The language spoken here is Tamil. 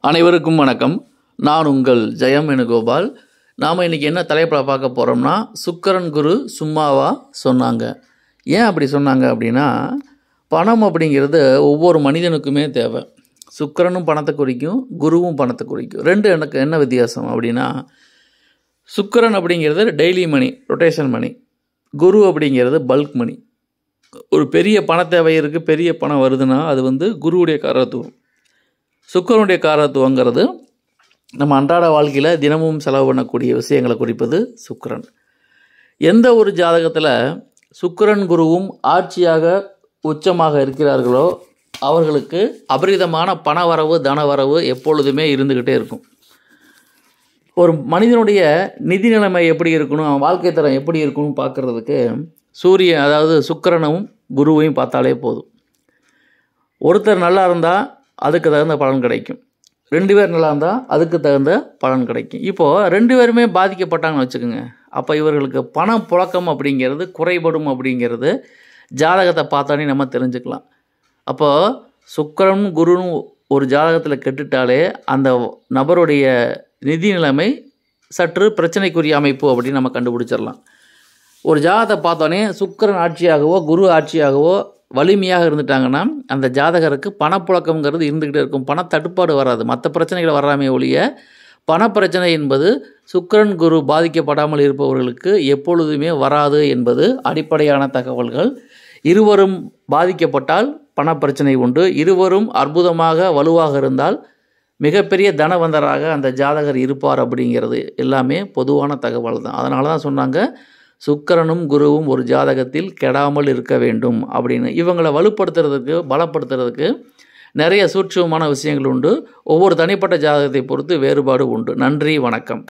அனைவருக்கும் வணக்கம். நான் உங்கள் ஜெயம் வேணுகோபால். நாம் இன்றைக்கி என்ன தலைப்பில் பார்க்க போகிறோம்னா, சுக்கிரன் குரு சும்மாவா சொன்னாங்க. ஏன் அப்படி சொன்னாங்க அப்படின்னா, பணம் அப்படிங்கிறது ஒவ்வொரு மனிதனுக்குமே தேவை. சுக்கிரனும் பணத்தை குறிக்கும், குருவும் பணத்தை குறிக்கும். எனக்கு என்ன வித்தியாசம் அப்படின்னா, சுக்கிரன் அப்படிங்கிறது டெய்லி மணி, ரொட்டேஷன் மணி. குரு அப்படிங்கிறது பல்க் மணி. ஒரு பெரிய பண தேவை இருக்குது, பெரிய பணம் வருதுன்னா அது குருவுடைய காரத்துவம். சுக்கிரனுடைய காரத்துவங்கிறது நம்ம அன்றாட வாழ்க்கையில் தினமும் செலவு பண்ணக்கூடிய விஷயங்களை குறிப்பது சுக்கிரன். எந்த ஒரு ஜாதகத்தில் சுக்கிரன் குருவும் ஆட்சியாக உச்சமாக இருக்கிறார்களோ அவர்களுக்கு அபரிதமான பணவரவு தனவரவு எப்பொழுதுமே இருந்துக்கிட்டே இருக்கும். ஒரு மனிதனுடைய நிதி நிலைமை எப்படி இருக்கணும், அவன் வாழ்க்கை தரம் எப்படி இருக்கணும்னு பார்க்குறதுக்கு அதாவது சுக்கிரனும் குருவையும் பார்த்தாலே போதும். ஒருத்தர் நல்லா இருந்தால் அதுக்கு தகுந்த பலன் கிடைக்கும், 2 பேர் நல்லா இருந்தால் அதுக்கு தகுந்த பலன் கிடைக்கும். இப்போது 2 பேருமே பாதிக்கப்பட்டாங்கன்னு வச்சுக்கோங்க. அப்போ இவர்களுக்கு பணம் புழக்கம் அப்படிங்கிறது குறைபடும் அப்படிங்கிறது ஜாதகத்தை பார்த்தாலே நம்ம தெரிஞ்சுக்கலாம். அப்போது சுக்கிரனும் குருவும் ஒரு ஜாதகத்தில் கெட்டுட்டாலே அந்த நபருடைய நிதி நிலைமை சற்று பிரச்சனைக்குரிய அமைப்பு அப்படின்னு நம்ம கண்டுபிடிச்சிடலாம். ஒரு ஜாதகத்தை பார்த்தோன்னே சுக்கிரன் ஆட்சியாகவோ குரு ஆட்சியாகவோ வலிமையாக இருந்துட்டாங்கன்னா அந்த ஜாதகருக்கு பணப்புழக்கம்ங்கிறது இருந்துக்கிட்டே இருக்கும். பணத்தட்டுப்பாடு வராது, மற்ற பிரச்சனைகள் வராமே ஒழிய பணப்பிரச்சனை என்பது சுக்கிரன் குரு பாதிக்கப்படாமல் இருப்பவர்களுக்கு எப்பொழுதுமே வராது என்பது அடிப்படையான தகவல்கள். இருவரும் பாதிக்கப்பட்டால் பணப்பிரச்சனை உண்டு. இருவரும் அற்புதமாக வலுவாக இருந்தால் மிகப்பெரிய தனவந்தராக அந்த ஜாதகர் இருப்பார் அப்படிங்கிறது எல்லாமே பொதுவான தகவல் தான். அதனால தான் சொன்னாங்க, சுக்கிரனும் குருவும் ஒரு ஜாதகத்தில் கெடாமல் இருக்க வேண்டும் அப்படின்னு. இவங்களை பலப்படுத்துறதுக்கு நிறைய சூட்சமமான விஷயங்கள் உண்டு. ஒவ்வொரு தனிப்பட்ட ஜாதகத்தை பொறுத்து வேறுபாடு உண்டு. நன்றி, வணக்கம்.